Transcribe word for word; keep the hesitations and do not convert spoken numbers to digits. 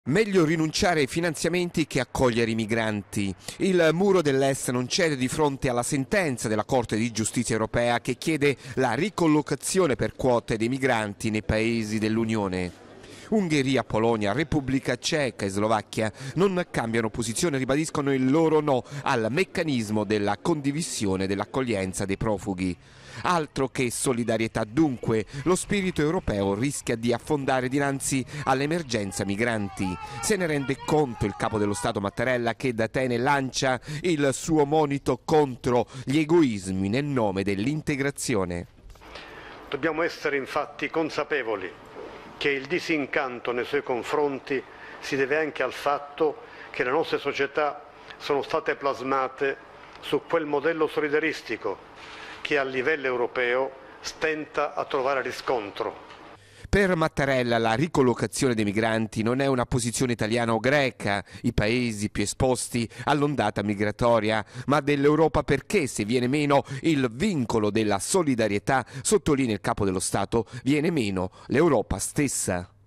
Meglio rinunciare ai finanziamenti che accogliere i migranti. Il muro dell'Est non cede di fronte alla sentenza della Corte di Giustizia europea che chiede la ricollocazione per quote dei migranti nei paesi dell'Unione. Ungheria, Polonia, Repubblica Ceca e Slovacchia non cambiano posizione e ribadiscono il loro no al meccanismo della condivisione dell'accoglienza dei profughi. Altro che solidarietà, dunque, lo spirito europeo rischia di affondare dinanzi all'emergenza migranti. Se ne rende conto il capo dello Stato Mattarella, che da Atene lancia il suo monito contro gli egoismi nel nome dell'integrazione. Dobbiamo essere infatti consapevoli che il disincanto nei suoi confronti si deve anche al fatto che le nostre società sono state plasmate su quel modello solidaristico che a livello europeo stenta a trovare riscontro. Per Mattarella la ricollocazione dei migranti non è una posizione italiana o greca, i paesi più esposti all'ondata migratoria, ma dell'Europa, perché se viene meno il vincolo della solidarietà, sottolinea il capo dello Stato, viene meno l'Europa stessa.